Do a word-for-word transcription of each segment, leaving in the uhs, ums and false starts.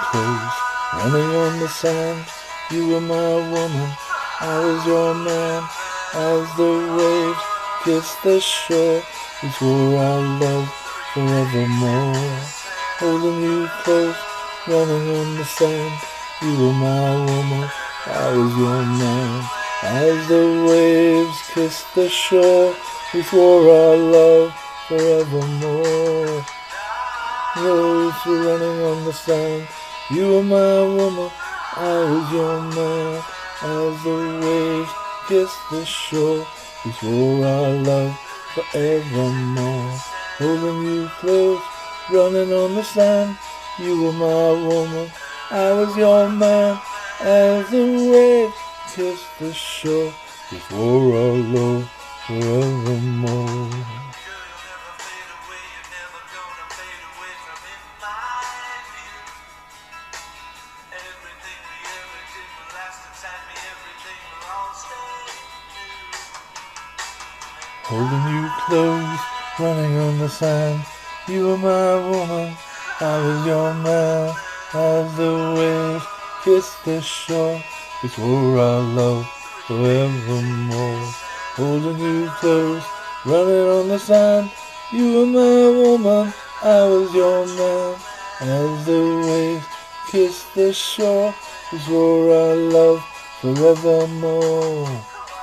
close, running on the sand. You were my woman, I was your man. As the waves kissed the shore, we swore our love forevermore. Holding you close, running on the sand. You were my woman, I was your man. As the waves kissed the shore, we swore our love forevermore. Waves were running on the sand. You were my woman, I was your man. As the waves kissed the shore, we swore our love forevermore. Holding you close, running on the sand. You were my woman, I was your man. As the waves kissed the shore, we swore our love forevermore. Holding you close, running on the sand. You were my woman, I was your man. As the waves kissed the shore, we swore our love forevermore. Holding you close, running on the sand. You were my woman, I was your man. As the waves kissed the shore, we swore our love forevermore.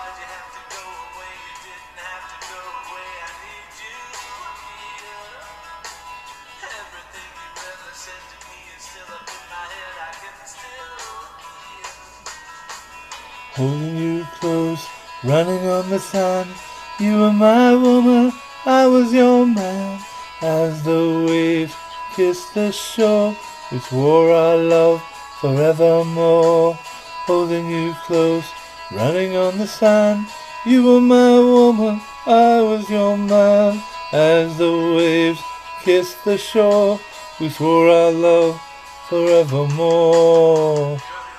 Holding you close, running on the sand. You were my woman, I was your man. As the waves kissed the shore, we swore our love forevermore. Holding you close, running on the sand. You were my woman, I was your man. As the waves kissed the shore, we swore our love forevermore.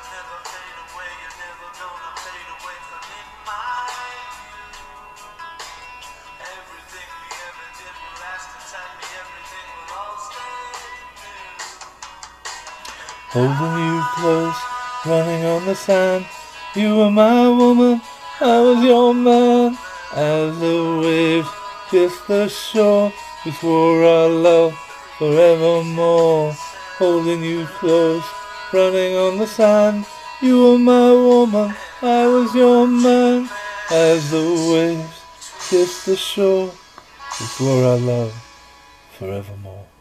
Holding you close, running on the sand. You were my woman, I was your man. As the waves kissed the shore, we swore our love forevermore. Holding you close, running on the sand. You were my woman, I was your man. As the waves kissed the shore, we swore our love forevermore.